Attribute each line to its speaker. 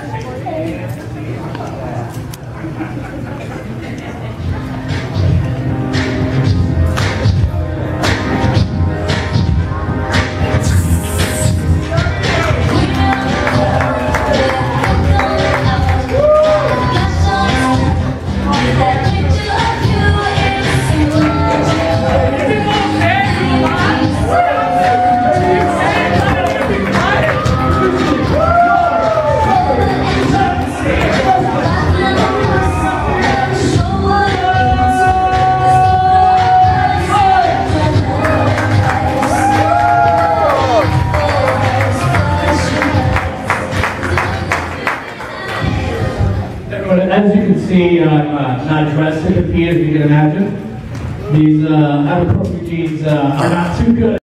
Speaker 1: As you can see, I'm not dressed to compete, as you can imagine. These Abercrombie jeans are not too good.